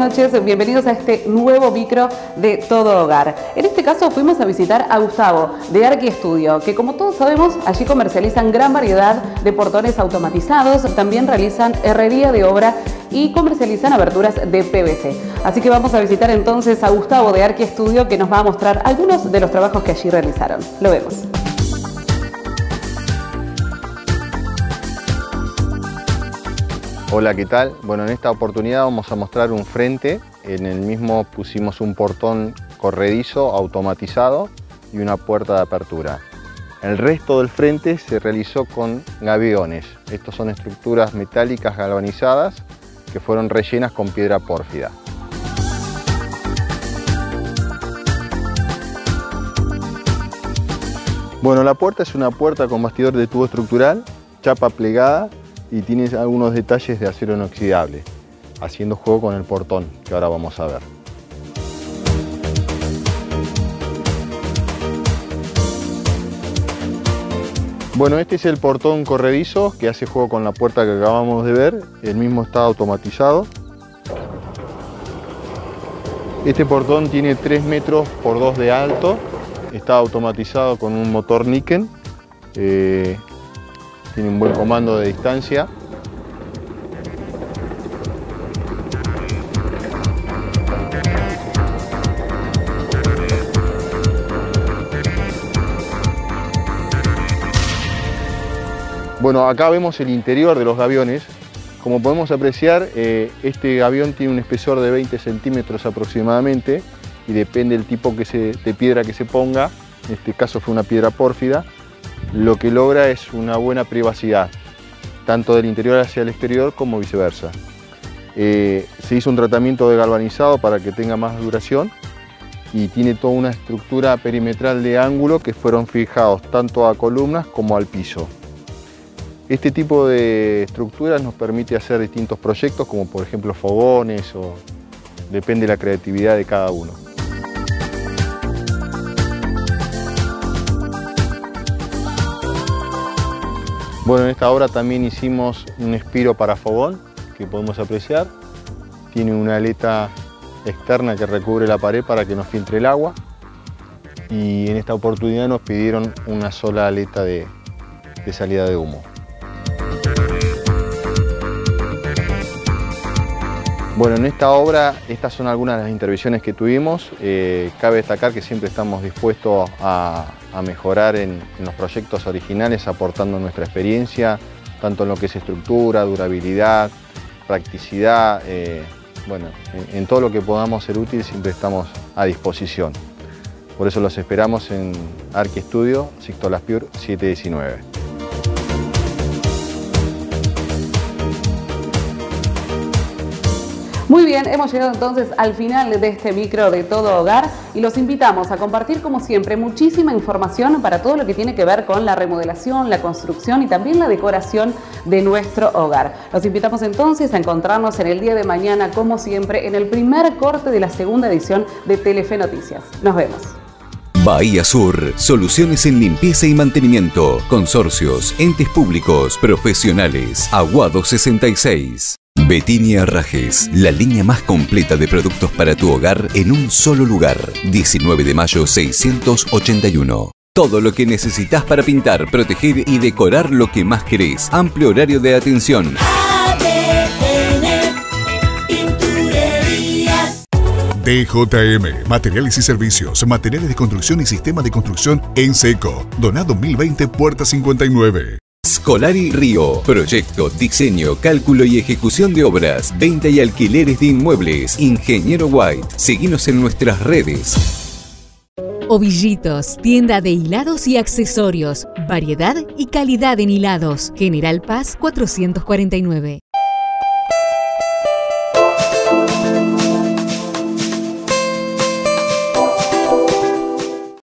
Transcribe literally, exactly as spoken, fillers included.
noches, bienvenidos a este nuevo micro de Todo Hogar. En este caso fuimos a visitar a Gustavo de Arqui Estudio, que como todos sabemos allí comercializan gran variedad de portones automatizados, también realizan herrería de obra y comercializan aberturas de P V C. Así que vamos a visitar entonces a Gustavo de Arqui Estudio, que nos va a mostrar algunos de los trabajos que allí realizaron. Lo vemos. Hola, ¿qué tal? Bueno, en esta oportunidad vamos a mostrar un frente. En el mismo pusimos un portón corredizo automatizado y una puerta de apertura. El resto del frente se realizó con gaviones. Estos son estructuras metálicas galvanizadas que fueron rellenas con piedra pórfida. Bueno, la puerta es una puerta con bastidor de tubo estructural, chapa plegada, y tiene algunos detalles de acero inoxidable, haciendo juego con el portón, que ahora vamos a ver. Bueno, este es el portón corredizo que hace juego con la puerta que acabamos de ver. El mismo está automatizado. Este portón tiene tres metros por dos de alto. Está automatizado con un motor Niken. Eh, Tiene un buen comando de distancia. Bueno, acá vemos el interior de los gaviones. Como podemos apreciar, eh, este gavión tiene un espesor de veinte centímetros aproximadamente y depende del tipo que se, de piedra que se ponga. En este caso fue una piedra pórfida. Lo que logra es una buena privacidad, tanto del interior hacia el exterior como viceversa. Eh, se hizo un tratamiento de galvanizado para que tenga más duración y tiene toda una estructura perimetral de ángulo que fueron fijados tanto a columnas como al piso. Este tipo de estructuras nos permite hacer distintos proyectos, como por ejemplo fogones, o depende de la creatividad de cada uno. Bueno, en esta obra también hicimos un espiro para fogón, que podemos apreciar. Tiene una aleta externa que recubre la pared para que no filtre el agua. Y en esta oportunidad nos pidieron una sola aleta de, de salida de humo. Bueno, en esta obra, estas son algunas de las intervenciones que tuvimos. Eh, cabe destacar que siempre estamos dispuestos a, a mejorar en, en los proyectos originales, aportando nuestra experiencia, tanto en lo que es estructura, durabilidad, practicidad. Eh, bueno, en, en todo lo que podamos ser útil siempre estamos a disposición. Por eso los esperamos en Arqui Estudio, Sixto Laspiur siete diecinueve. Muy bien, hemos llegado entonces al final de este micro de Todo Hogar y los invitamos a compartir como siempre muchísima información para todo lo que tiene que ver con la remodelación, la construcción y también la decoración de nuestro hogar. Los invitamos entonces a encontrarnos en el día de mañana como siempre en el primer corte de la segunda edición de Telefe Noticias. Nos vemos. Bahía Sur, soluciones en limpieza y mantenimiento, consorcios, entes públicos, profesionales, Aguado sesenta y seis. Betinia Herrajes, la línea más completa de productos para tu hogar en un solo lugar. diecinueve de mayo seiscientos ochenta y uno. Todo lo que necesitas para pintar, proteger y decorar lo que más querés. Amplio horario de atención. D J M, materiales y servicios, materiales de construcción y sistema de construcción en seco. Donado mil veinte, puerta cincuenta y nueve. Scolari Río, proyecto, diseño, cálculo y ejecución de obras, venta y alquileres de inmuebles. Ingeniero White, seguinos en nuestras redes. Ovillitos, tienda de hilados y accesorios, variedad y calidad en hilados. General Paz cuatrocientos cuarenta y nueve.